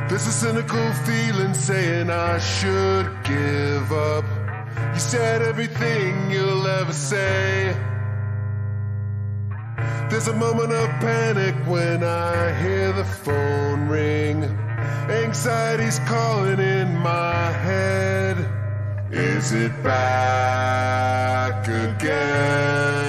There's a cynical feeling saying I should give up. You said everything you'll ever say. There's a moment of panic when I hear the phone ring. Anxiety's calling in my head. Is it back again?